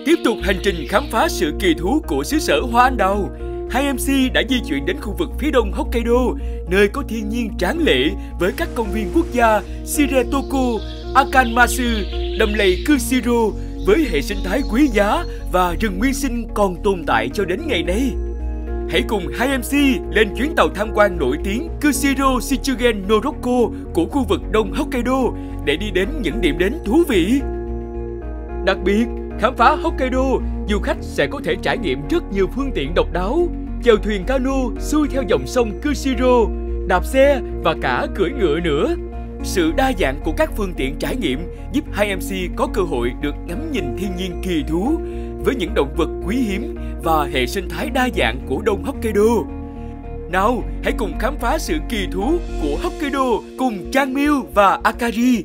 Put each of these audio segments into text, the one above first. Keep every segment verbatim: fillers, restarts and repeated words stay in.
Tiếp tục hành trình khám phá sự kỳ thú của xứ sở hoa anh đào, hai em xê đã di chuyển đến khu vực phía đông Hokkaido, nơi có thiên nhiên tráng lệ với các công viên quốc gia Shiretoko, Akanmasu, đầm lầy Kushiro với hệ sinh thái quý giá và rừng nguyên sinh còn tồn tại cho đến ngày nay. Hãy cùng hai em xê lên chuyến tàu tham quan nổi tiếng Kushiro Shichugen Noroko của khu vực đông Hokkaido để đi đến những điểm đến thú vị. Đặc biệt, khám phá Hokkaido, du khách sẽ có thể trải nghiệm rất nhiều phương tiện độc đáo, chèo thuyền cano xuôi theo dòng sông Kushiro, đạp xe và cả cưỡi ngựa nữa. Sự đa dạng của các phương tiện trải nghiệm giúp hai em xê có cơ hội được ngắm nhìn thiên nhiên kỳ thú với những động vật quý hiếm và hệ sinh thái đa dạng của đông Hokkaido. Nào, hãy cùng khám phá sự kỳ thú của Hokkaido cùng Trang Miu và Akari.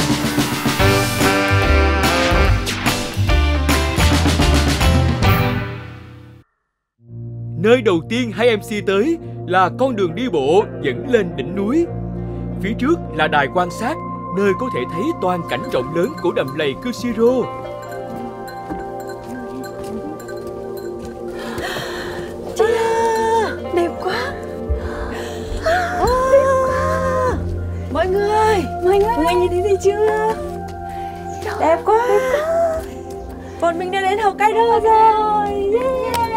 Nơi đầu tiên hai em xê tới là con đường đi bộ dẫn lên đỉnh núi. Phía trước là đài quan sát, nơi có thể thấy toàn cảnh rộng lớn của đầm lầy Kushiro. Đẹp quá. Đẹp quá. Mọi người, mọi người, mọi người nhìn thấy gì chưa? Đẹp quá. Đẹp quá. Bọn mình đã đến Hokkaido rồi. Yeah.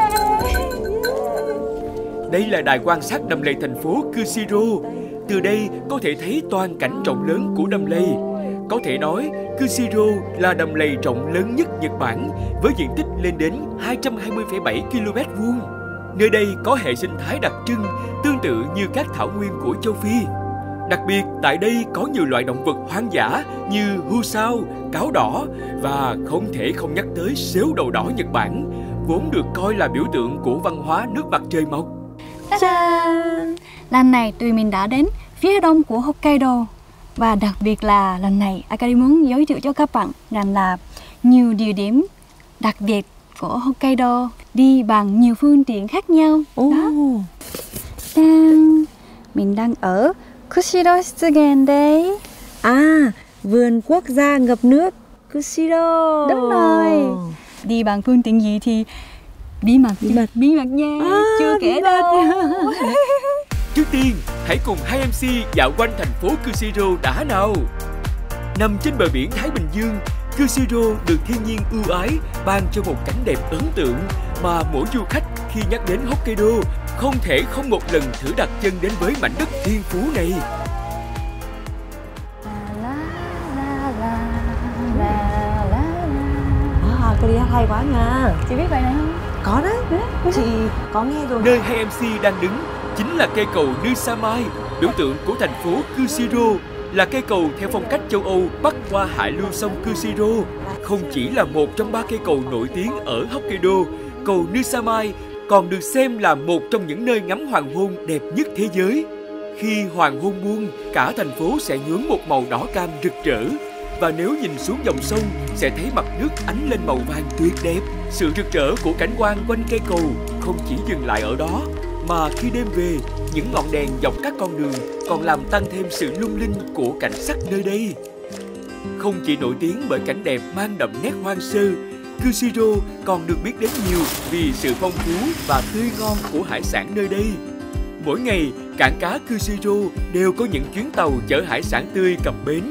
Đây là đài quan sát đầm lầy thành phố Kushiro. Từ đây có thể thấy toàn cảnh rộng lớn của đầm lầy. Có thể nói, Kushiro là đầm lầy rộng lớn nhất Nhật Bản với diện tích lên đến hai trăm hai mươi phẩy bảy ki lô mét vuông. Nơi đây có hệ sinh thái đặc trưng tương tự như các thảo nguyên của châu Phi. Đặc biệt, tại đây có nhiều loại động vật hoang dã như hươu sao, cáo đỏ và không thể không nhắc tới sếu đầu đỏ Nhật Bản, vốn được coi là biểu tượng của văn hóa nước mặt trời mọc. Ta-da! Lần này tụi mình đã đến phía đông của Hokkaido. Và đặc biệt là lần này Akari muốn giới thiệu cho các bạn rằng là nhiều địa điểm đặc biệt của Hokkaido đi bằng nhiều phương tiện khác nhau. Oh. Đó. Đang... Mình đang ở Kushiro Shitsugen đấy. À, vườn quốc gia ngập nước Kushiro. Đúng rồi. Đi bằng phương tiện gì thì bí mật, bí mật, bí mật nha, à, chưa kể đâu. Trước tiên, hãy cùng hai em xê dạo quanh thành phố Kushiro đã nào. Nằm trên bờ biển Thái Bình Dương, Kushiro được thiên nhiên ưu ái ban cho một cảnh đẹp ấn tượng mà mỗi du khách khi nhắc đến Hokkaido không thể không một lần thử đặt chân đến với mảnh đất thiên phú này. À, cái đi hát hay quá nha. Chị biết bài này không? Có đấy, chị có nghe rồi. Nơi hai em xê đang đứng chính là cây cầu Nusamai, biểu tượng của thành phố Kushiro, là cây cầu theo phong cách châu Âu bắc qua hạ lưu sông Kushiro. Không chỉ là một trong ba cây cầu nổi tiếng ở Hokkaido, cầu Nusamai còn được xem là một trong những nơi ngắm hoàng hôn đẹp nhất thế giới. Khi hoàng hôn buông, cả thành phố sẽ nhuốm một màu đỏ cam rực rỡ. Và nếu nhìn xuống dòng sông, sẽ thấy mặt nước ánh lên màu vàng tuyệt đẹp. Sự rực rỡ của cảnh quan quanh cây cầu không chỉ dừng lại ở đó, mà khi đêm về, những ngọn đèn dọc các con đường còn làm tăng thêm sự lung linh của cảnh sắc nơi đây. Không chỉ nổi tiếng bởi cảnh đẹp mang đậm nét hoang sơ, Kushiro còn được biết đến nhiều vì sự phong phú và tươi ngon của hải sản nơi đây. Mỗi ngày, cảng cá Kushiro đều có những chuyến tàu chở hải sản tươi cập bến.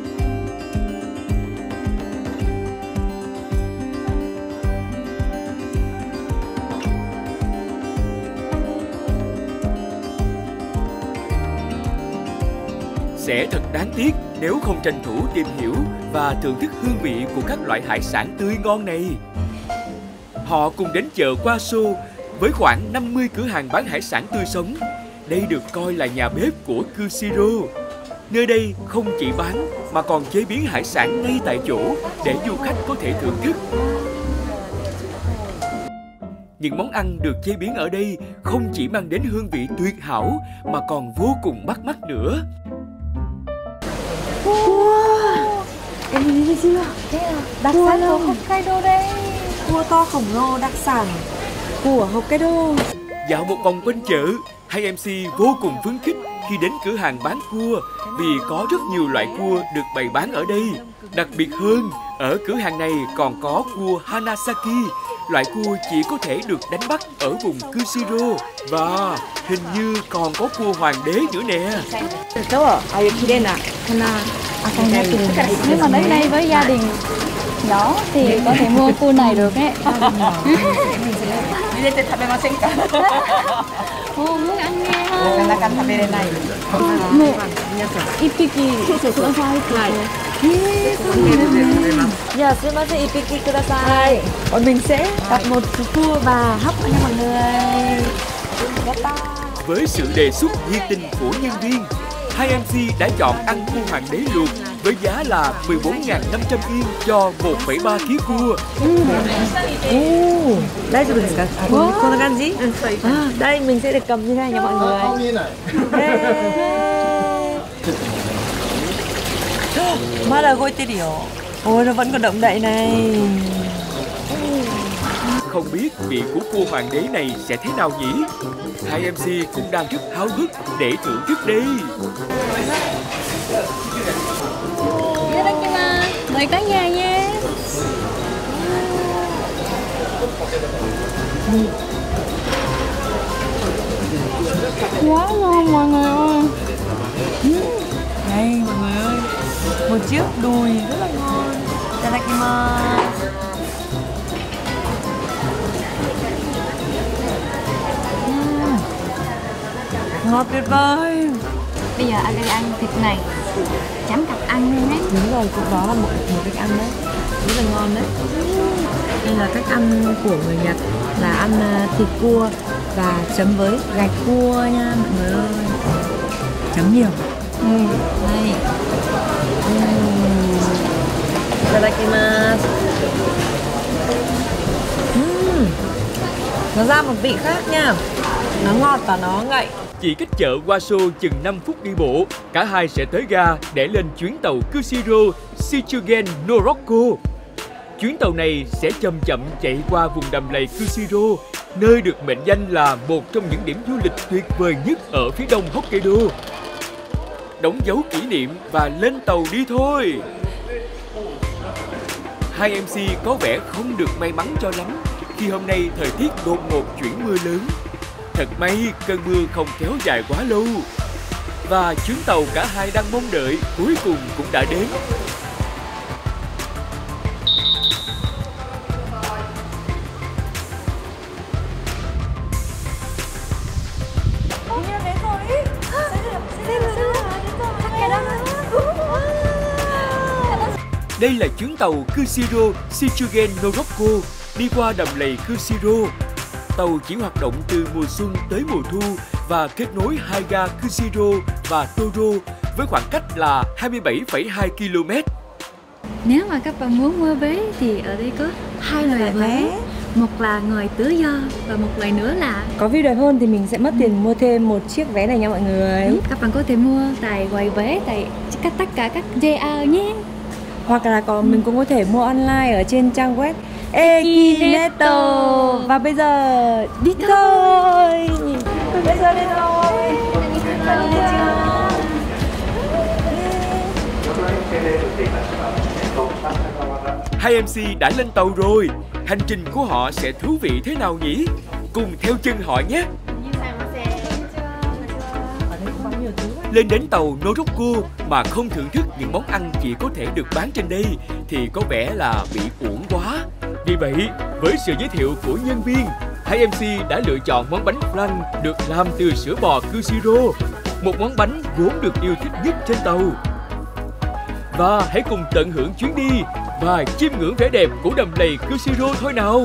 Sẽ thật đáng tiếc nếu không tranh thủ tìm hiểu và thưởng thức hương vị của các loại hải sản tươi ngon này. Họ cùng đến chợ Kwaso với khoảng năm mươi cửa hàng bán hải sản tươi sống. Đây được coi là nhà bếp của Kushiro. Nơi đây không chỉ bán mà còn chế biến hải sản ngay tại chỗ để du khách có thể thưởng thức. Những món ăn được chế biến ở đây không chỉ mang đến hương vị tuyệt hảo mà còn vô cùng bắt mắt nữa. Wow. Em nhìn thấy chưa? Đây là đặc sản của Hokkaido đây. Cua to khổng lồ đặc sản của Hokkaido. Dạo một vòng quanh chợ, hai em xê vô cùng phấn khích khi đến cửa hàng bán cua vì có rất nhiều loại cua được bày bán ở đây. Đặc biệt hơn, ở cửa hàng này còn có cua Hanasaki, loại cua chỉ có thể được đánh bắt ở vùng Kushiro. Và hình như còn có cua hoàng đế nữa nè. Nếu mà đến đây với gia đình nhỏ thì có thể mua cua này được ấy. Ồ, muốn ăn nghe không? Một ipiki kudasai. Dạ, xin mời ipiki kudasai. Bọn mình sẽ đặt một cua và hấp nha mọi người. Với sự đề xuất nhiệt tình của nhân viên, hai em xê đã chọn ăn cua hoàng đế luộc với giá là mười bốn nghìn năm trăm yên cho một phẩy ba ki lô gam cua. Ồ, đây cho mình cả. Cô là gan gì? À, đây mình sẽ được cầm như thế này nha mọi người. Mà là gôi tê điểu. Ôi, nó vẫn còn động đậy này. Không biết vị của cua hoàng đế này sẽ thế nào nhỉ? Hai em xê cũng đang rất háo hức để thưởng thức đây. Mời cả nhà nha. Quá ngon mọi người ơi. Đây mọi người ơi, một chiếc đùi rất là ngon. Itadakimasu. Ngon tuyệt vời. Bây giờ anh đi ăn thịt này, chấm cặp ăn luôn đấy. Đúng rồi, cũng đó là một, một cách ăn đấy, rất là ngon đấy. Đây là cách ăn của người Nhật, là ăn thịt cua và chấm với gạch cua nha mọi người ơi. Chấm nhiều. Ừ. Đây. Itadakimasu. Uhm. Nó ra một vị khác nha. Nó ngọt và nó ngậy. Chỉ cách chợ Washo chừng năm phút đi bộ, cả hai sẽ tới ga để lên chuyến tàu Kushiro Shichugen Norokko. Chuyến tàu này sẽ chậm chậm chạy qua vùng đầm lầy Kushiro, nơi được mệnh danh là một trong những điểm du lịch tuyệt vời nhất ở phía đông Hokkaido. Đóng dấu kỷ niệm và lên tàu đi thôi. Hai em xê có vẻ không được may mắn cho lắm khi hôm nay thời tiết đột ngột chuyển mưa lớn. Thật may cơn mưa không kéo dài quá lâu. Và chuyến tàu cả hai đang mong đợi cuối cùng cũng đã đến. Đây là chuyến tàu Kushiro Shichugen Norokko đi qua đầm lầy Kushiro. Tàu chỉ hoạt động từ mùa xuân tới mùa thu và kết nối hai ga Kushiro và Toro với khoảng cách là hai mươi bảy phẩy hai ki lô mét. Nếu mà các bạn muốn mua vé thì ở đây có hai loại vé. Một là người tự do và một loại nữa là có view đẹp hơn thì mình sẽ mất tiền mua thêm một chiếc vé này nha mọi người. Đúng, các bạn có thể mua tại quầy vé tại tất cả các gi a nhé. Hoặc là còn mình cũng có thể mua online ở trên trang web Ekineto. Và bây giờ đi thôi. Bây giờ đi thôi. Hai em xê đã lên tàu rồi. Hành trình của họ sẽ thú vị thế nào nhỉ? Cùng theo chân họ nhé. Lên đến tàu Norokko mà không thưởng thức những món ăn chỉ có thể được bán trên đây thì có vẻ là bị uổng quá. Vì vậy, với sự giới thiệu của nhân viên, hai em xê đã lựa chọn món bánh flan được làm từ sữa bò Kushiro, một món bánh vốn được yêu thích nhất trên tàu. Và hãy cùng tận hưởng chuyến đi và chiêm ngưỡng vẻ đẹp của đầm lầy Kushiro thôi nào.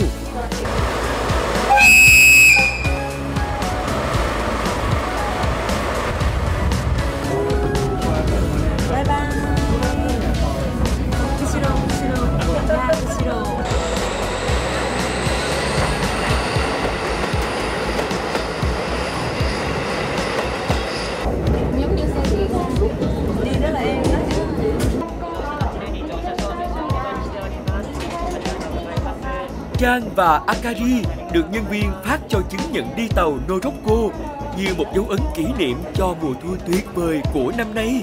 Chan và Akari được nhân viên phát cho chứng nhận đi tàu Norokko, như một dấu ấn kỷ niệm cho mùa thu tuyệt vời của năm nay.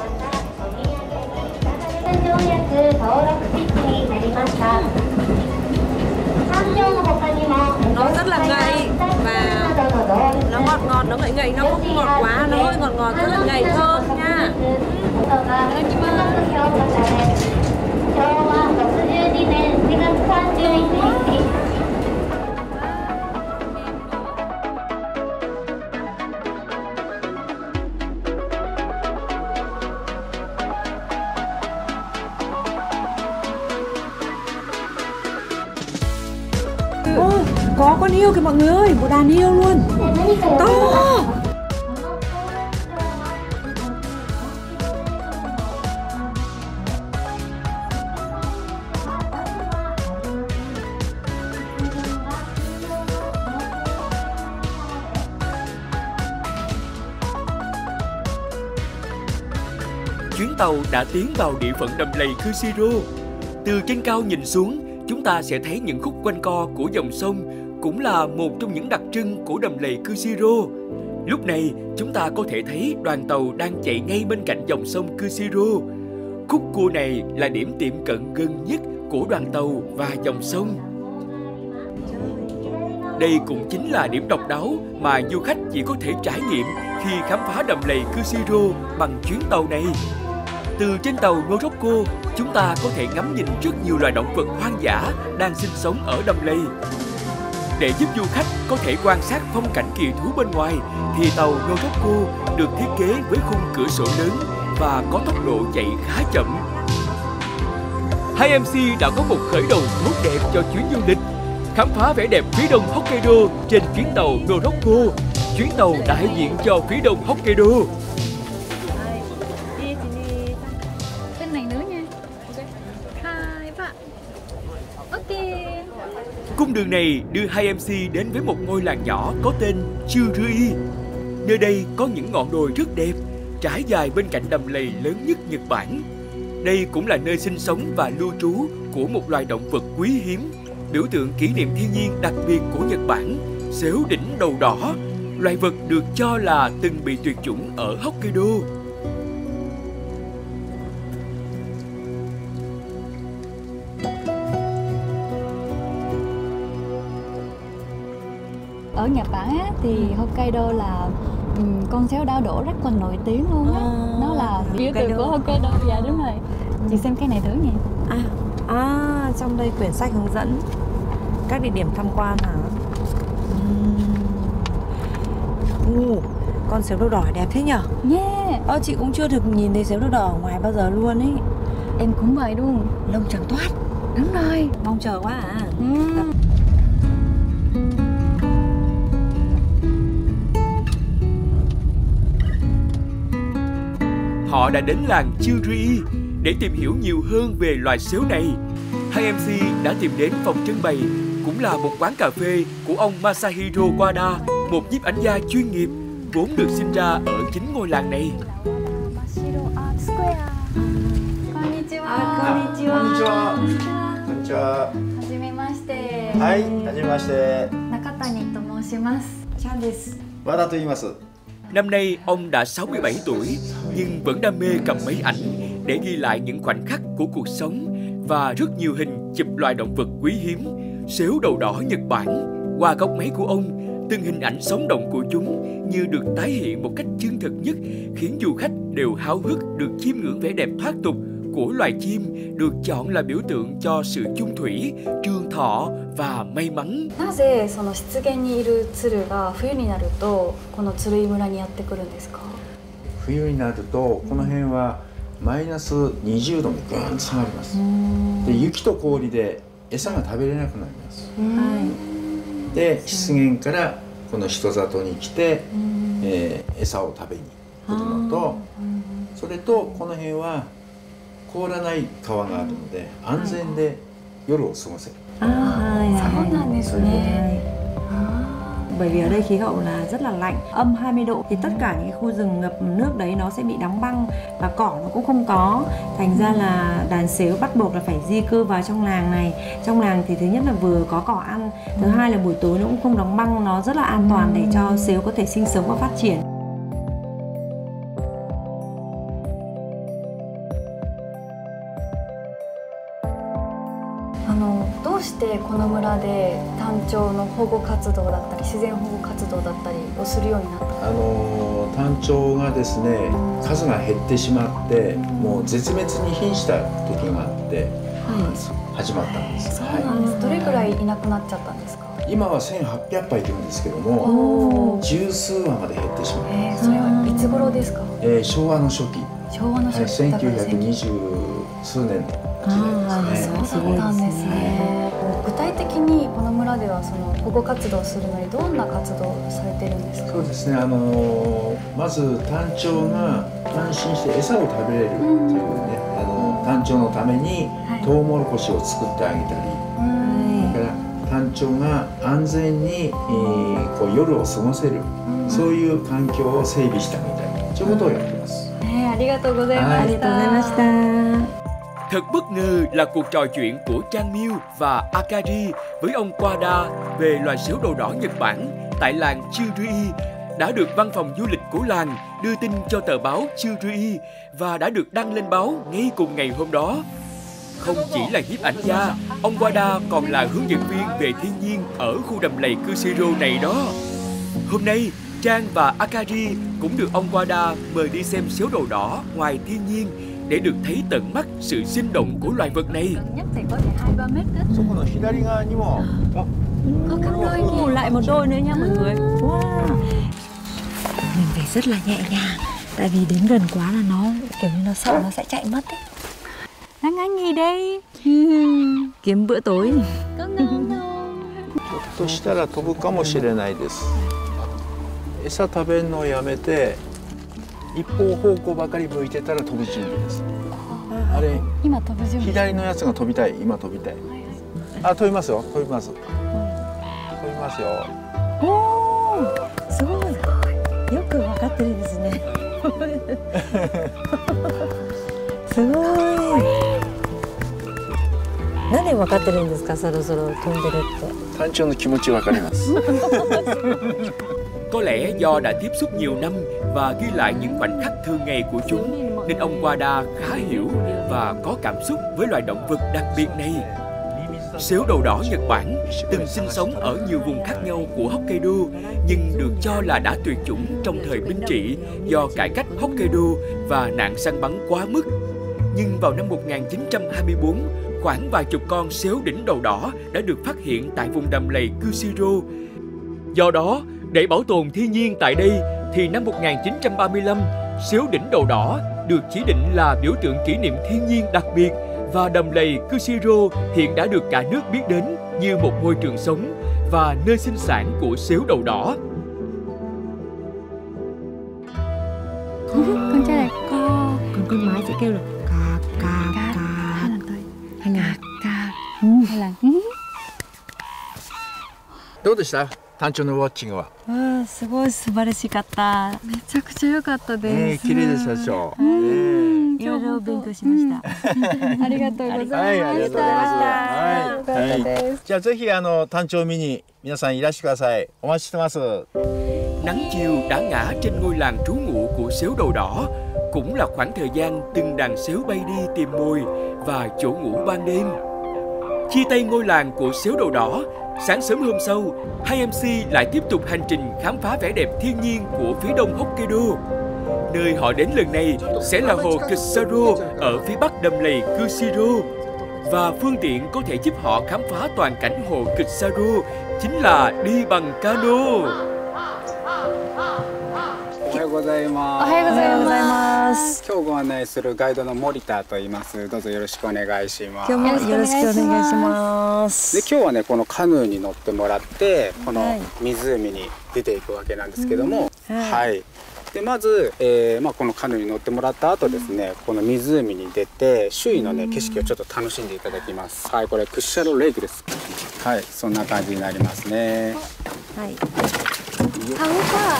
Nó rất là ngậy và nó ngọt ngọt, nó ngậy ngậy, nó không ngọt quá, nó hơi ngọt ngọt, rất là ngậy thơm nha. Ô, có con hươu kìa mọi người ơi, một đàn hươu luôn. To. Chuyến tàu đã tiến vào địa phận đầm lầy Kushiro. Từ trên cao nhìn xuống, chúng ta sẽ thấy những khúc quanh co của dòng sông, cũng là một trong những đặc trưng của đầm lầy Kushiro. Lúc này, chúng ta có thể thấy đoàn tàu đang chạy ngay bên cạnh dòng sông Kushiro. Khúc cua này là điểm tiệm cận gần nhất của đoàn tàu và dòng sông. Đây cũng chính là điểm độc đáo mà du khách chỉ có thể trải nghiệm khi khám phá đầm lầy Kushiro bằng chuyến tàu này. Từ trên tàu Morocco, chúng ta có thể ngắm nhìn rất nhiều loài động vật hoang dã đang sinh sống ở đầm lầy. Để giúp du khách có thể quan sát phong cảnh kỳ thú bên ngoài, thì tàu Morocco được thiết kế với khung cửa sổ lớn và có tốc độ chạy khá chậm. hai em xê đã có một khởi đầu tốt đẹp cho chuyến du lịch, khám phá vẻ đẹp phía đông Hokkaido trên chuyến tàu Morocco, chuyến tàu đại diện cho phía đông Hokkaido. Bên này nữa nha. Hai bạn. Ok. Cung đường này đưa hai em xê đến với một ngôi làng nhỏ có tên Churui. Nơi đây có những ngọn đồi rất đẹp, trải dài bên cạnh đầm lầy lớn nhất Nhật Bản. Đây cũng là nơi sinh sống và lưu trú của một loài động vật quý hiếm, biểu tượng kỷ niệm thiên nhiên đặc biệt của Nhật Bản, xếu đỉnh đầu đỏ. Loài vật được cho là từng bị tuyệt chủng ở Hokkaido. Ở Nhật Bản á, thì Hokkaido là um, con sếu đau đổ rất là nổi tiếng luôn á. À, Nó là biểu tượng của Hokkaido. Dạ đúng rồi. Chị xem cái này thử nha. À, à, trong đây quyển sách hướng dẫn các địa điểm tham quan hả? Uhm. Con sếu đầu đỏ đẹp thế nhở? Yeah. Ơ, chị cũng chưa được nhìn thấy sếu đầu đỏ ở ngoài bao giờ luôn ấy. Em cũng vậy luôn. Lông trắng toát. Đúng rồi. Mong chờ quá à. Uhm. Họ đã đến làng Churui để tìm hiểu nhiều hơn về loài sếu này. hai em xê đã tìm đến phòng trưng bày, cũng là một quán cà phê của ông Masahiro Wada, một nhiếp ảnh gia chuyên nghiệp, vốn được sinh ra ở chính ngôi làng này. Năm nay ông đã sáu mươi bảy tuổi, nhưng vẫn đam mê cầm máy ảnh để ghi lại những khoảnh khắc của cuộc sống và rất nhiều hình chụp loài động vật quý hiếm, sếu đầu đỏ Nhật Bản. Qua góc máy của ông, từng hình ảnh sống động của chúng như được tái hiện một cách chân thực nhất, khiến du khách đều háo hức được chiêm ngưỡng vẻ đẹp thoát tục của loài chim được chọn là biểu tượng cho sự chung thủy, trường thọ và may mắn. なぜその湿原にいる鶴が冬になるとこの鶴居村にやってくるんですか？ 冬になるとこの辺はマイナスにじゅうどにぐーんと下がります。で、雪と氷で餌が食べれなくなります。で、湿原からこの人里に来て、えー、餌を食べに来るのと、それとこの辺は凍らない川があるので安全で夜を過ごせる。 あ、はい、 そうなんですね。 bởi vì ở đây khí hậu là rất là lạnh, âm hai mươi độ, thì tất cả những khu rừng ngập nước đấy nó sẽ bị đóng băng và cỏ nó cũng không có. Thành ra là đàn sếu bắt buộc là phải di cư vào trong làng này. Trong làng thì thứ nhất là vừa có cỏ ăn, thứ hai là buổi tối nó cũng không đóng băng, nó rất là an toàn để cho sếu có thể sinh sống và phát triển. どうしてこの村でタンチョウの保護活動だったり自然保護活動だったりをするようになったんですか？ あのタンチョウがですね、数が減ってしまってもう絶滅に瀕した時があって始まったんです。 そうなんです。どれくらいいなくなっちゃったんですか？ 今はせんはっぴゃくぱいいるんですけども、十数羽まで減ってしまった。 えー、それはいつ頃ですか？ えー、昭和の初期。 昭和の初期。 せんきゅうひゃくにじゅう数年の時代ですね。 そうだったんですね。具体的にこの村ではその保護活動をするのにどんな活動をされてるんですか？ そうですね。あのまずタンチョウが安心して餌を食べれるというね、あのタンチョウのためにトウモロコシを作ってあげたり、それからタンチョウが安全に、えー、こう夜を過ごせる、そういう環境を整備してあげたり、そういうことをやってます。 ね、ありがとうございました。 ありがとうございました。 Thật bất ngờ là cuộc trò chuyện của Trang Miu và Akari với ông Wada về loài sếu đầu đỏ Nhật Bản tại làng Chirui đã được văn phòng du lịch của làng đưa tin cho tờ báo Chirui và đã được đăng lên báo ngay cùng ngày hôm đó. Không chỉ là nhiếp ảnh gia, ông Wada còn là hướng dẫn viên về thiên nhiên ở khu đầm lầy Kushiro này đó. Hôm nay, Trang và Akari cũng được ông Wada mời đi xem sếu đầu đỏ ngoài thiên nhiên để được thấy tận mắt sự sinh động của loài vật này. Nhất thì có thể hai ba mét đó. Có cặp đôi kìa. Lại một đôi nữa nha mọi người. Wow. Mình phải rất là nhẹ nhàng, tại vì đến gần quá là nó kiểu như nó sợ nó sẽ chạy mất ấy. Đang ăn gì đây? Kiếm bữa tối. Có ngon không? ひょっとしたら飛ぶかもしれないです。餌食べるのをやめて一方方向ばかり向いてたら飛ぶ準備です。あれ今飛ぶ準備。 左のやつが飛びたい。今飛びたい。あ、飛びますよ。飛びます。飛びますよ。 おー、すごい。よくわかってるですね。すごい。なんでわかってるんですか？そろそろ飛んでるって。 タンチョウの気持ちわかります。 Có lẽ do đã tiếp xúc nhiều năm và ghi lại những khoảnh khắc thường ngày của chúng nên ông Wada khá hiểu và có cảm xúc với loài động vật đặc biệt này. Sếu đầu đỏ Nhật Bản từng sinh sống ở nhiều vùng khác nhau của Hokkaido nhưng được cho là đã tuyệt chủng trong thời Minh trị do cải cách Hokkaido và nạn săn bắn quá mức. Nhưng vào năm một nghìn chín trăm hai mươi tư, khoảng vài chục con sếu đỉnh đầu đỏ đã được phát hiện tại vùng đầm lầy Kushiro. Do đó, để bảo tồn thiên nhiên tại đây thì năm một nghìn chín trăm ba mươi lăm, sếu đỉnh đầu đỏ được chỉ định là biểu tượng kỷ niệm thiên nhiên đặc biệt và đầm lầy Kushiro hiện đã được cả nước biết đến như một môi trường sống và nơi sinh sản của sếu đầu đỏ. Con trai này co, còn con mái sẽ kêu là ca ca ca hai lần thôi. hay là ca hay là どうでした？タンチョウのウォッチングは。 あ、すごい素晴らしかった。めちゃくちゃ良かったです。 綺麗でしたでしょ。 いろいろ勉強しました。 ありがとうございました。 はい、ありがとうございます。 はい、良かったです。 じゃあぜひあのタンチョウ見に皆さんいらしてください。お待ちしてます。 Nắng chiều đã ngã trên ngôi làng trú ngụ của sếu đầu đỏ, cũng là khoảng thời gian từng đàn sếu bay đi tìm mồi và chỗ ngủ ban đêm. Chia tay ngôi làng của sếu đầu đỏ, sáng sớm hôm sau, hai em xê lại tiếp tục hành trình khám phá vẻ đẹp thiên nhiên của phía đông Hokkaido. Nơi họ đến lần này sẽ là hồ Kusaro ở phía bắc đầm lầy Kushiro. Và phương tiện có thể giúp họ khám phá toàn cảnh hồ Kusaro chính là đi bằng cano. おはようございます。 おはようございます。 今日ご案内するガイドの森田と言います。どうぞよろしくお願いします。 今日もよろしくお願いします。 で、今日はねこのカヌーに乗ってもらってこの湖に出ていくわけなんですけども、はい。でまず、えーまあ、このカヌーに乗ってもらった後ですね、この湖に出て周囲のね景色をちょっと楽しんでいただきます。はい、これクッシャロレイクです。はい、そんな感じになりますね。 はい。 顔か。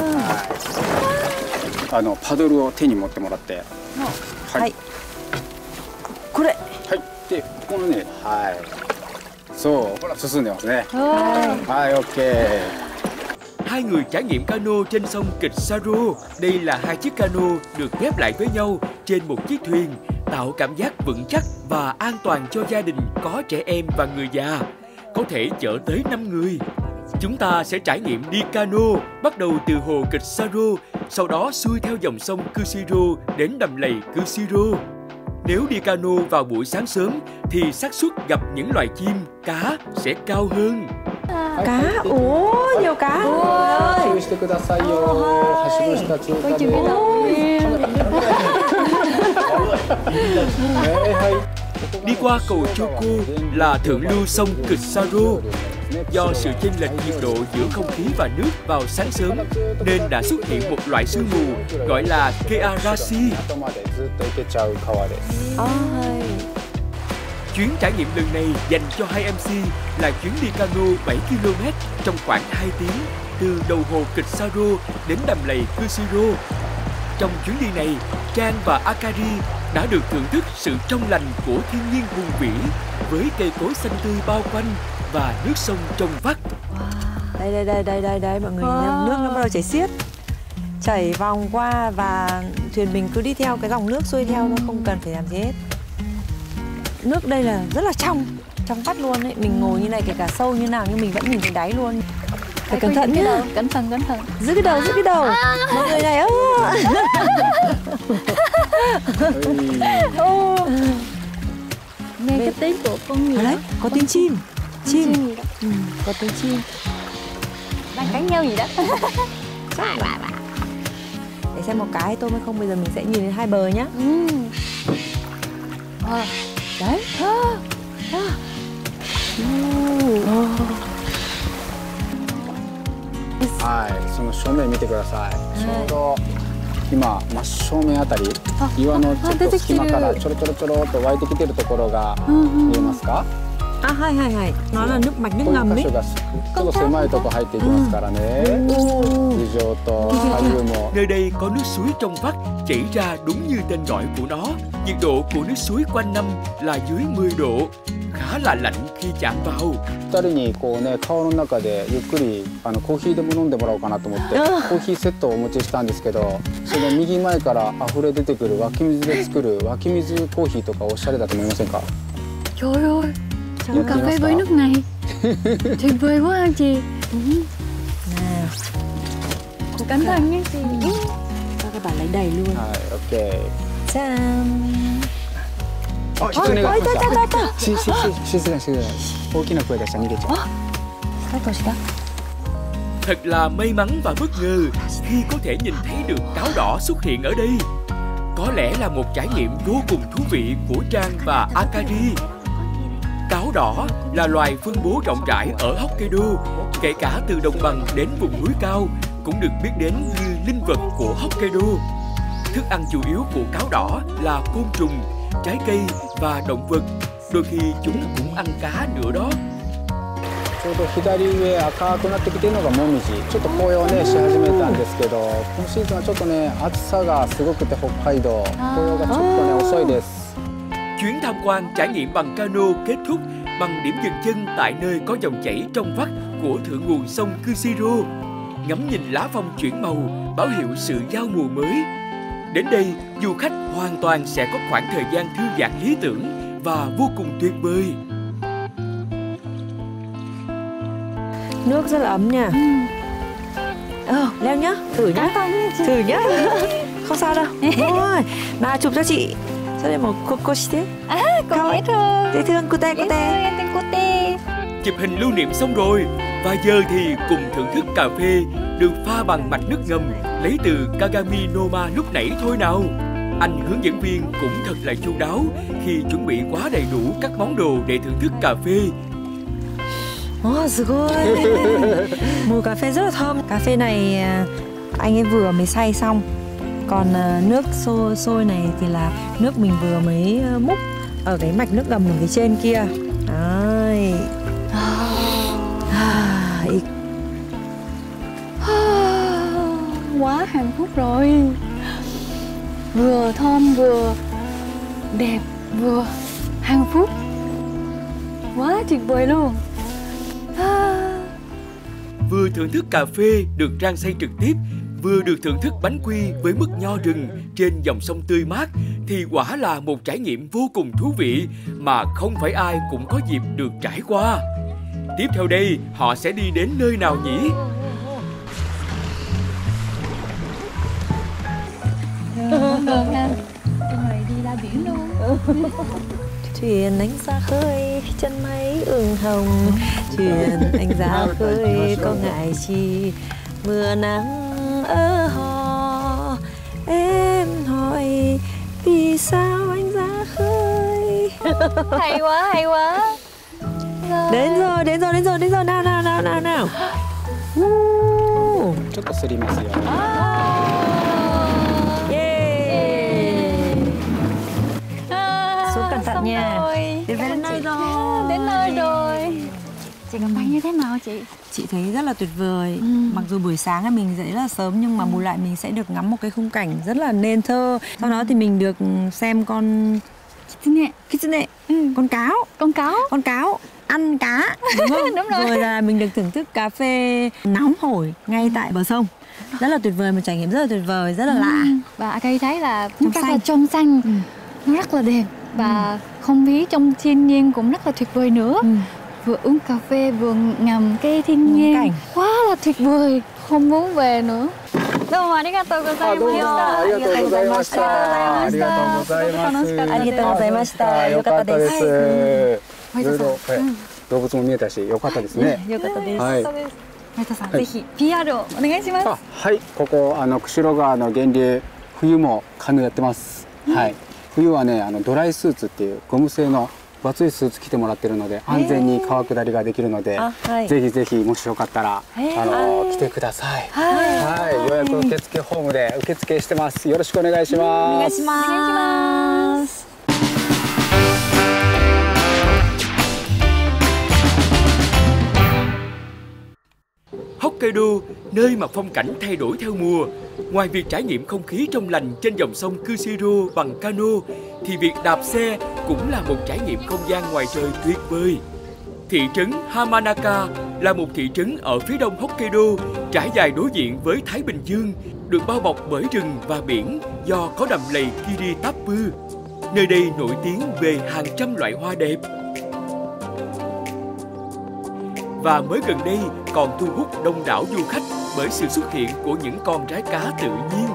あのパドルを手に持ってもらって、 はい。これ。 はい。でここのね、はい。そう進んでますね。はい、OK. Hai người trải nghiệm cano trên sông Kịch Saro. Đây là hai chiếc cano được ghép lại với nhau trên một chiếc thuyền, tạo cảm giác vững chắc và an toàn cho gia đình có trẻ em và người già, có thể chở tới năm người. Chúng ta sẽ trải nghiệm đi cano bắt đầu từ hồ Kịch Saro, sau đó xuôi theo dòng sông Kushiro đến đầm lầy Kushiro. Nếu đi cano vào buổi sáng sớm thì xác suất gặp những loài chim, cá sẽ cao hơn. Cá, ủa, nhiều cá. Đi qua cầu Choko là thượng lưu sông Kịch Saro. Do sự chênh lệch nhiệt độ giữa không khí và nước vào sáng sớm nên đã xuất hiện một loại sương mù gọi là Kearashi. Chuyến trải nghiệm lần này dành cho hai em xê là chuyến đi cano bảy ki lô mét trong khoảng hai tiếng từ đầu hồ Kịch Saro đến đầm lầy Kushiro. Trong chuyến đi này, Trang và Akari đã được thưởng thức sự trong lành của thiên nhiên hùng vĩ với cây cối xanh tươi bao quanh và nước sông trong vắt. Đây đây đây đây đây đây mọi người, wow. Nước nó bắt đầu chảy xiết, chảy vòng qua và thuyền mình cứ đi theo cái dòng nước xuôi theo, nó không cần phải làm gì hết. Nước đây là rất là trong, trong vắt luôn ấy. Mình ngồi như này kể cả sâu như nào nhưng mình vẫn nhìn thấy đáy luôn. Phải cẩn thận nhá. Cẩn thận, cẩn thận. Giữ cái đầu, giữ cái đầu. Mọi người này ơ. Nghe cái tiếng của con gì đấy, có tiếng chim. Chim. Chim ừ, có tiếng chim. đang cắn nhau gì đó. Để xem một cái tôi mới không, bây giờ mình sẽ nhìn đến hai bờ nhá. Ừ. À, đấy. À, à. Uh. はい、その正面見てください。ちょうど今真正面あたり、岩のちょっと隙間からちょろちょろちょろっと湧いてきてるところが見えますか？ À, hai hai hai, nó là nước mạch nước ngầm ấy. ちょっと狭いとこ入っていきますからね。地上と下流も。 Nơi đây có nước suối trong vắt chảy ra đúng như tên gọi của nó. Nhiệt độ của nước suối quanh năm là dưới mười độ, khá là lạnh khi chạm vào. 二人にこうね、川の中でゆっくりあのコーヒーでも飲んでもらおうかなと思ってコーヒーセットをお持ちしたんですけど、その右前から溢れ出てくる湧き水で作る湧き水コーヒーとかおしゃれだと思いませんか？ Trời ơi, uống cà phê với nước này tuyệt vời quá anh chị. Nào, cẩn thận nha chị. cho các bạn lấy đầy luôn. はい、オッケー。 Chào. あ、狐が来ました。し、し、し、静かに静かに。大きな声出したら逃げちゃう。 Cái tổ đó. Thật là may mắn và bất ngờ khi có thể nhìn thấy được cáo đỏ xuất hiện ở đây. Có lẽ là một trải nghiệm vô cùng thú vị của Trang và Akari. Cáo đỏ là loài phân bố rộng rãi ở Hokkaido, kể cả từ đồng bằng đến vùng núi cao, cũng được biết đến như linh vật của Hokkaido. Thức ăn chủ yếu của cáo đỏ là côn trùng, trái cây và động vật. Đôi khi chúng cũng ăn cá nữa đó. ちょうど左上赤くなってきているのがモミジ。ちょっと紅葉ねし始めたんですけど、今シーズンはちょっとね暑さがすごくて北海道紅葉がちょっとね遅いです。 Chuyến tham quan trải nghiệm bằng cano kết thúc bằng điểm dừng chân tại nơi có dòng chảy trong vắt của thượng nguồn sông Kushiro. Ngắm nhìn lá phong chuyển màu, báo hiệu sự giao mùa mới. Đến đây, du khách hoàn toàn sẽ có khoảng thời gian thư giãn lý tưởng và vô cùng tuyệt vời. Nước rất là ấm nha. Ờ, leo nhá, thử nhá. Thử nhá. Không sao đâu. Rồi, nào chụp cho chị. Cho nên một cô cô thế. À, cô dễ thương. Dễ thương, cute cute. Em tên Cute. Chụp hình lưu niệm xong rồi, và giờ thì cùng thưởng thức cà phê được pha bằng mạch nước ngầm lấy từ Kagami Noma lúc nãy thôi nào. Anh hướng dẫn viên cũng thật là chu đáo khi chuẩn bị quá đầy đủ các món đồ để thưởng thức cà phê. Oh, mùi cà phê rất là thơm. Cà phê này anh ấy vừa mới xay xong. Còn nước sôi, sôi này thì là nước mình vừa mới múc ở cái mạch nước ngầm ở phía trên kia. Đấy. À, quá hạnh phúc rồi. Vừa thơm vừa đẹp vừa hạnh phúc. Quá tuyệt vời luôn. À. Vừa thưởng thức cà phê được rang xay trực tiếp, vừa được thưởng thức bánh quy với mứt nho rừng trên dòng sông tươi mát thì quả là một trải nghiệm vô cùng thú vị mà không phải ai cũng có dịp được trải qua. Tiếp theo đây, họ sẽ đi đến nơi nào nhỉ? Rồi đi ra biển luôn. Thuyền anh ra khơi chân mây ửng hồng, thuyền anh ra khơi có ngại chi, mưa nắng ở hò. Em hỏi vì sao anh ra khơi. Hay quá, hay quá. Rồi. Đến rồi, đến rồi, đến rồi, đến rồi, nào, nào, nào, nào, nào. Uh. ちょっとすりますよ。 Yeah. À, Xuống cẩn thận xong nha. rồi. Đến đến nơi rồi. Đến nơi rồi. Chị cảm thấy như thế nào chị? Chị thấy rất là tuyệt vời. Ừ. Mặc dù buổi sáng là mình dậy rất là sớm nhưng mà bù lại mình sẽ được ngắm một cái khung cảnh rất là nên thơ. Sau đó thì mình được xem con Kitsune. kitsune, Ừ. con cáo, Con cáo. con cáo ăn cá, đúng không? Đúng rồi. Rồi là mình được thưởng thức cà phê nóng hổi ngay tại bờ sông. Rất là tuyệt vời, một trải nghiệm rất là tuyệt vời, rất là lạ. Và Akai thấy là Trong rất xanh. là trong xanh, nó rất là đẹp và không khí trong thiên nhiên cũng rất là tuyệt vời nữa. Ừ. Vừa uống cà phê vừa ngắm cái thiên Ngắm nhiên, cảnh. quá là tuyệt vời, không muốn về nữa. Domo arigatou gozaimashita. ありがとうございました。ありがとうございます。 ありがとうございましたよかったです。いろいろうん動物も見えたし、良かったですね。 よかったです。 はい。 前田さん、ぜひ ピーアール をお願いします。 あ、はい。ここあの釧路川の源流、冬もカヌーやってます。はい。冬はね、あのドライスーツっていうゴム製の分厚いスーツ着てもらってるので安全に川下りができるので、 あ、はい。 ぜひぜひもしよかったらあの来てください。はい。予約受付ホームで受付してます。よろしくお願いします。 お願いします。 Hokkaido, nơi mà phong cảnh thay đổi theo mùa. Ngoài việc trải nghiệm không khí trong lành trên dòng sông Kushiro bằng cano, thì việc đạp xe cũng là một trải nghiệm không gian ngoài trời tuyệt vời. Thị trấn Hamanaka là một thị trấn ở phía đông Hokkaido, trải dài đối diện với Thái Bình Dương, được bao bọc bởi rừng và biển do có đầm lầy Kiritapu. Nơi đây nổi tiếng về hàng trăm loại hoa đẹp. Và mới gần đây còn thu hút đông đảo du khách bởi sự xuất hiện của những con trái cá tự nhiên.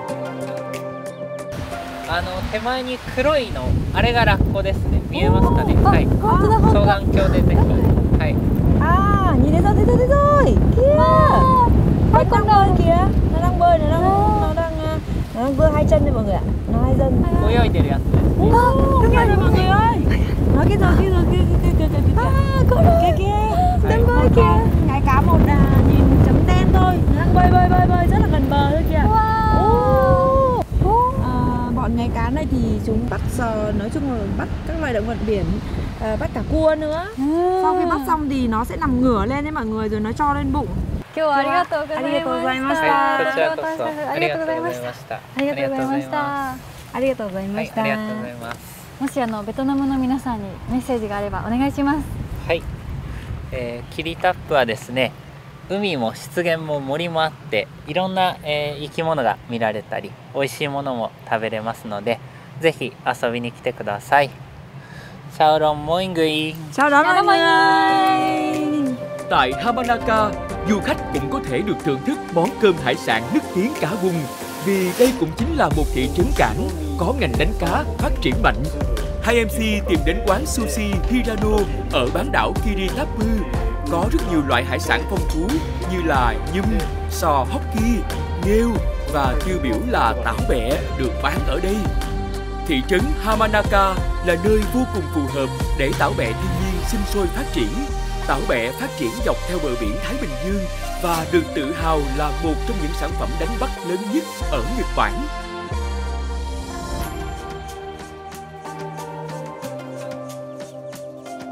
あの手前に黒いの、あれがラッコですね。見えますかね。はい。双眼鏡でぜひ。はい。 À, nhìn thấy rồi, thấy rồi, thấy rồi. Kia. Hai con bơi kìa. Nó đang bơi, nó đang nó đang nó đang vươn hai chân đây mọi người ạ. Nó hai chân. 泳いでるやつですね。 Đúng rồi mọi người ơi. Nó kia rồi, kia rồi, kia kia kia kia kia. À, cỡ kia kia. Đang bơi kìa. Cái cá một là nhìn chấm đen thôi. Nó đang bơi bơi bơi bơi rất là gần bờ thôi kìa. Wow. À, bọn nhái cá này thì chúng bắt sò, nói chung là bắt các loài động vật biển, à, bắt cả cua nữa. Sau khi bắt xong thì nó sẽ nằm ngửa lên đấy mọi người, rồi nó cho lên bụng. 今日はありがとうございました。 はい、こちらこそありがとうございました。 ありがとうございました。ありがとうございまはい、 した。 ありがとうございます。 もしあのベトナムの皆さんにメッセージがあればお願いします。 はい、えー、キリタップはですね、海も湿原も森もあっていろんな、えー、生き物が見られたり美味しいものも食べれますので、ぜひ遊びに来てください。Chào đón mọi người. Chào đón mọi người. Tại Hamanaka, du khách cũng có thể được thưởng thức món cơm hải sản nức tiếng cả vùng, vì đây cũng chính là một thị trấn cảng có ngành đánh cá phát triển mạnh. Hai em xê tìm đến quán sushi Hirano ở bán đảo Kiritapu. Có rất nhiều loại hải sản phong phú như là nhum, sò hoki, nghêu và tiêu biểu là tảo bẹ được bán ở đây. Thị trấn Hamanaka là nơi vô cùng phù hợp để tảo bẹ thiên nhiên sinh sôi phát triển. Tảo bẹ phát triển dọc theo bờ biển Thái Bình Dương và được tự hào là một trong những sản phẩm đánh bắt lớn nhất ở Nhật Bản.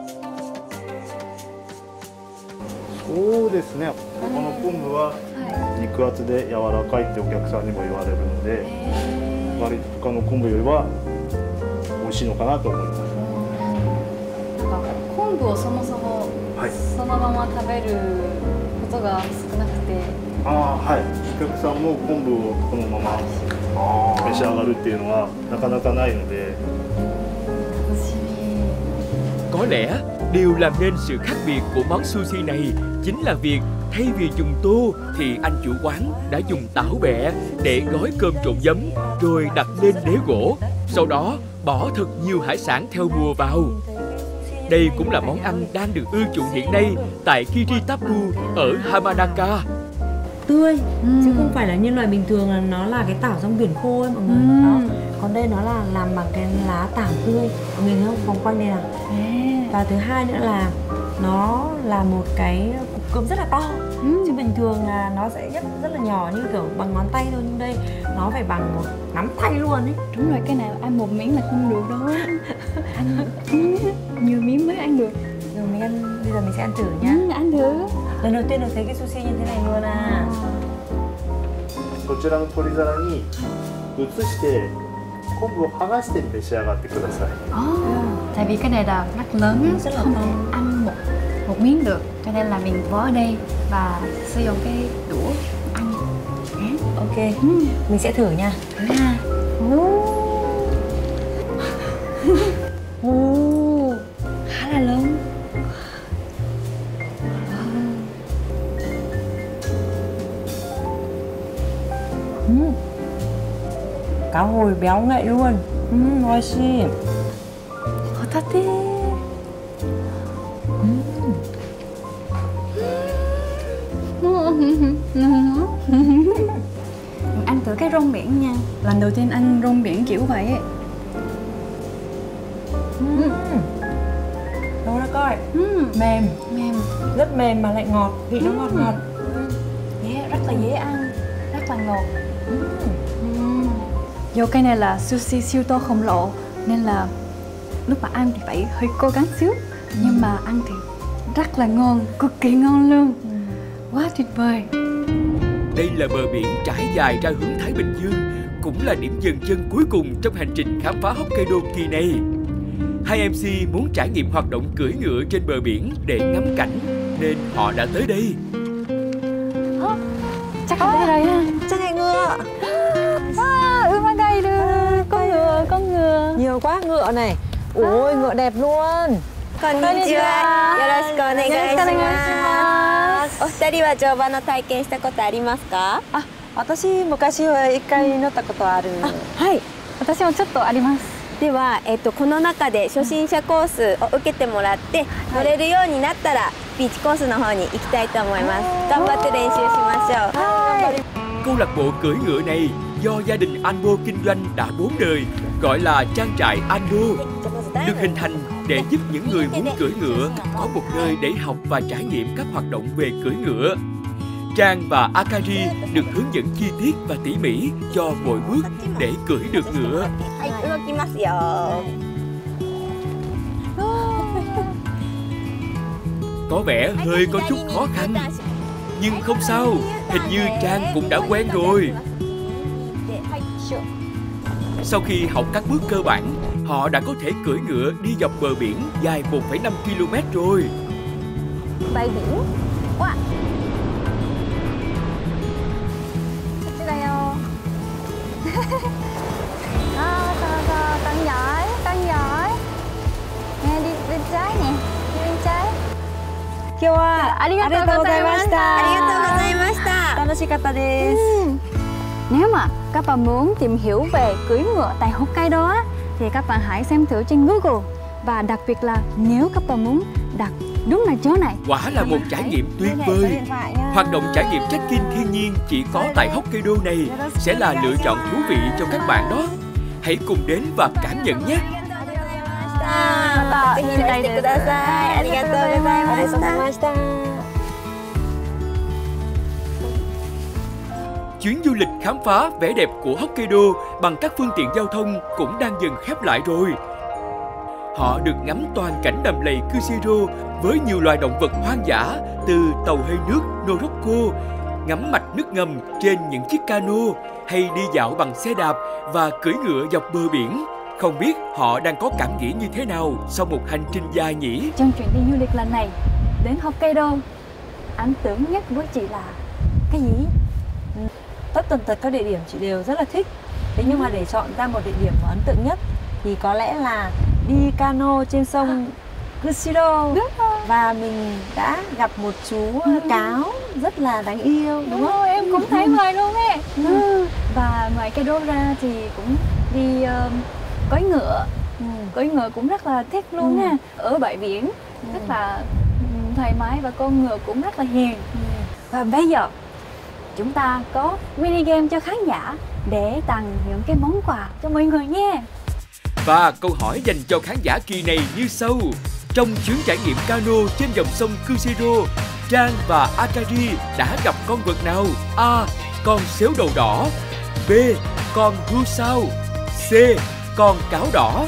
そうですね。この昆布は肉厚で柔らかいってお客さんにも言われるので、割と他の昆布よりは美味しいのかなと思います。 昆布をそもそもそのまま食べることが少なくて、 ああはい、お客さんも昆布をこのまま召し上がるっていうのはなかなかないので。 Có lẽ điều làm nên sự khác biệt của món sushi này chính là việc thay vì dùng tô thì anh chủ quán đã dùng tảo bẹ để gói cơm trộn giấm rồi đặt lên đế gỗ, sau đó bỏ thật nhiều hải sản theo mùa vào. Đây cũng là món ăn đang được ưa chuộng hiện nay tại Kiritapu ở Hamanaka. Tươi ừ. chứ không phải là như loài bình thường là nó là cái tảo rong biển khô ấy mọi người. Ừ. Đó. Còn đây nó là làm bằng cái lá tảo tươi, mọi người thấy không, vòng quanh đây nào. Và thứ hai nữa là nó là một cái cục cơm rất là to. Ừ. Chứ bình thường là nó sẽ rất rất là nhỏ như kiểu bằng ngón tay thôi, nhưng đây nó phải bằng một nắm tay luôn ấy. Đúng rồi, cái này ăn một miếng là không được đâu. Ăn nhiều miếng mới ăn được. Rồi mình ăn, bây giờ mình sẽ ăn thử nhá. Ừ, ăn thử. Lần đầu tiên được thấy cái sushi như thế này luôn à. こちらの取り皿に移して昆布を剥がして召し上がってください。 Oh, tại vì cái này là rất lớn, rất là không thể ăn một một miếng được, cho nên là mình vó ở đây và sử dụng cái đũa ăn. Ok, ừ. Mình sẽ thử nha. Thử ha. Ồ, khá là lớn. Uhm. Cá hồi béo ngậy luôn. Uhm, oishi. Hotate. Mình ăn thử cái rong biển nha. Lần đầu tiên ăn rong biển kiểu vậy ấy. Uhm. Đâu đó coi. Uhm. Mềm. Mềm. Rất mềm mà lại ngọt. Vị nó ngọt ngọt. Yeah, rất là dễ ăn. Rất là ngọt. Uhm. Do cái này là sushi siêu to khổng lồ nên là lúc mà ăn thì phải hơi cố gắng xíu. Uhm. Nhưng mà ăn thì rất là ngon, cực kỳ ngon luôn. Uhm. Quá tuyệt vời. Đây là bờ biển trải dài ra hướng Thái Bình Dương, cũng là điểm dừng chân cuối cùng trong hành trình khám phá Hokkaido kỳ này. Hai em xê muốn trải nghiệm hoạt động cưỡi ngựa trên bờ biển để ngắm cảnh nên họ đã tới đây. Oh, chắc là đây rồi ha. Chắc là ngựa. À, ưm ở đây được. Con ngựa, con ngựa. Nhiều quá ngựa này. Ôi, ngựa đẹp luôn. Konnichiwa. Yoroshiku onegai shimasu. お二人は乗馬の体験したことありますか？ あ、私昔は一回乗ったことある。 はい、私もちょっとあります。 では、えっとこの中で初心者コースを受けてもらって乗れるようになったらビーチコースの方に行きたいと思います。頑張って練習しましょう。 Câu lạc bộ cưỡi ngựa này do gia đình Anbo kinh doanh đã bốn đời, gọi là trang trại Anbo, được hình thành để giúp những người muốn cưỡi ngựa có một nơi để học và trải nghiệm các hoạt động về cưỡi ngựa. Trang và Akari được hướng dẫn chi tiết và tỉ mỉ cho mỗi bước để cưỡi được ngựa. Có vẻ hơi có chút khó khăn, nhưng không sao, hình như Trang cũng đã quen rồi. Sau khi học các bước cơ bản, họ đã có thể cưỡi ngựa đi dọc bờ biển dài một phẩy năm ki lô mét rồi. Bãi biển. Wow. À, sao, sao, con giỏi, con giỏi. Nè, đi bên trái nè, đi bên trái. 今日はありがとうございました。 ありがとうございました。 楽しかったです。 Nếu mà các bạn muốn tìm hiểu về cưỡi ngựa tại Hokkaido á, thì các bạn hãy xem thử trên Google. Và đặc biệt là nếu các bạn muốn đặt đúng là chỗ này. Quả là một trải nghiệm tuyệt vời. Hoạt động trải nghiệm check-in thiên nhiên chỉ có tại Hokkaido này sẽ là lựa chọn thú vị cho các bạn đó. Hãy cùng đến và cảm nhận nhé. Chuyến du lịch khám phá vẻ đẹp của Hokkaido bằng các phương tiện giao thông cũng đang dần khép lại rồi. Họ được ngắm toàn cảnh đầm lầy Kushiro với nhiều loài động vật hoang dã, từ tàu hơi nước Noroko ngắm mạch nước ngầm trên những chiếc cano hay đi dạo bằng xe đạp và cưỡi ngựa dọc bờ biển. Không biết họ đang có cảm nghĩ như thế nào sau một hành trình dài nhỉ? Trong chuyến đi du lịch lần này đến Hokkaido, ấn tượng nhất với chị là cái gì? Tất tần tật các địa điểm chị đều rất là thích. Thế nhưng mà để chọn ra một địa điểm mà ấn tượng nhất thì có lẽ là đi cano trên sông Kushiro. Và mình đã gặp một chú cáo rất là đáng yêu, đúng không? Ừ, em cũng thấy vậy luôn ấy. Ừ. Và ngoài cái đó ra thì cũng đi uh, cưỡi ngựa. Ừ. Cưỡi ngựa cũng rất là thích luôn nha. Ừ. Ở bãi biển ừ. rất là thoải mái và con ngựa cũng rất là hiền. Ừ. Và bây giờ chúng ta có mini game cho khán giả để tặng những cái món quà cho mọi người nha. Và câu hỏi dành cho khán giả kỳ này như sau. Trong chuyến trải nghiệm cano trên dòng sông Kushiro, Trang và Akari đã gặp con vật nào? A. Con sếu đầu đỏ. B. Con hươu sao. C. Con cáo đỏ.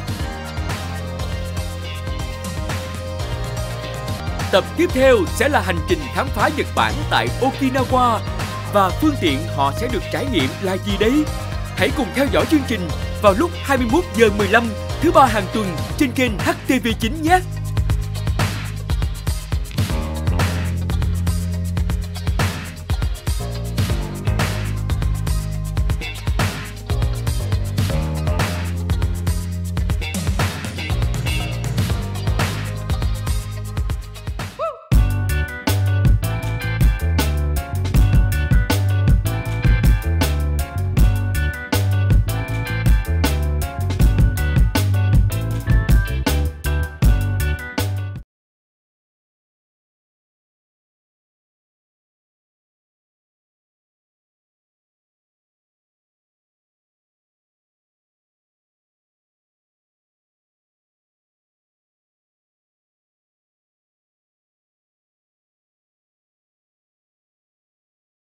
Tập tiếp theo sẽ là hành trình khám phá Nhật Bản tại Okinawa. Và phương tiện họ sẽ được trải nghiệm là gì đấy? Hãy cùng theo dõi chương trình vào lúc hai mươi mốt giờ mười lăm thứ ba hàng tuần trên kênh H T V chín nhé!